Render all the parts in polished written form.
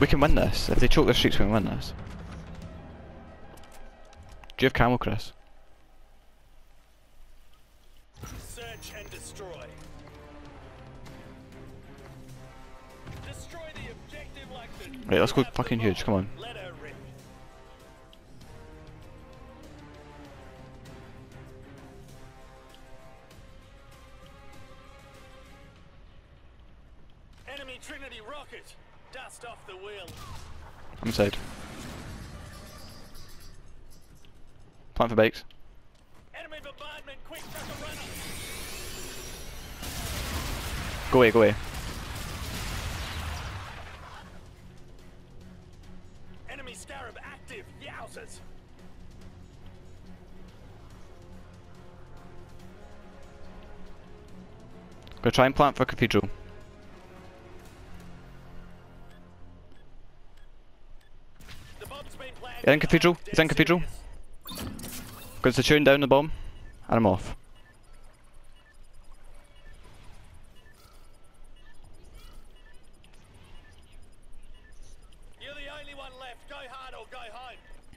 We can win this. If they choke their streaks, we can win this. Do you have camo, Chris? Search and destroy. Destroy the objective like the Right, let's go fucking huge, come on. Let her rip. Enemy Trinity rocket. Dust off the wheel. I'm inside. Plant for bakes. Enemy bombardment, quick, truck a runner. Go away, go away. Enemy Scarab active, yowzers. Gonna try and plant for Cathedral. The bomb's been planted. He's in Cathedral, he's in Cathedral. Got the tune down the bomb, and I'm off. You're the only one left. Go hard or go home.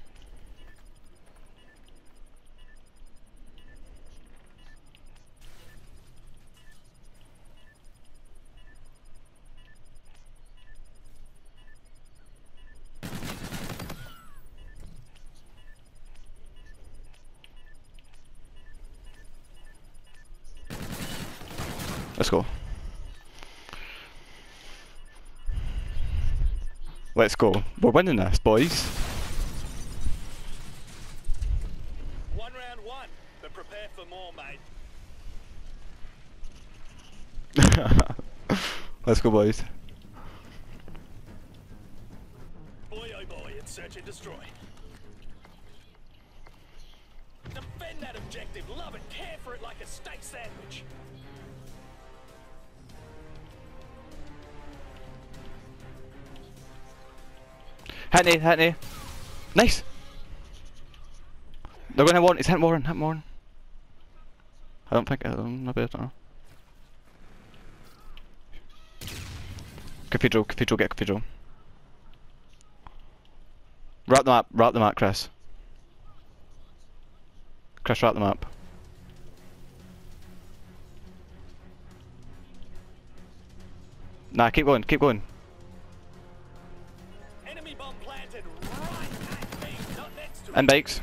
Let's go. Let's go. We're winning this, boys. 1 round 1, but prepare for more, mate. Let's go, boys. Boy oh boy, it's search and destroy. Defend that objective, love it, care for it like a steak sandwich. Hit me. Nice! They're gonna hit Warren, it's hit Warren. I don't think, I'm not bad, Cathedral, get Cathedral. Wrap the map, Chris. Chris, wrap the map. Nah, keep going. Enemy bomb planted right at me, not next to And bikes.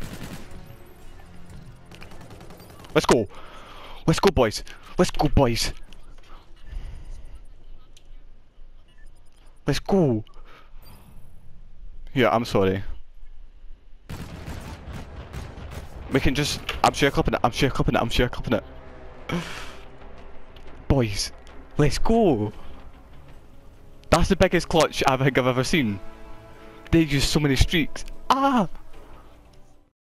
Let's go, boys. Let's go. Yeah, I'm sorry. We can just. I'm sure clipping it. Boys, let's go. That's the biggest clutch I think I've ever seen. They use so many streaks. Ah!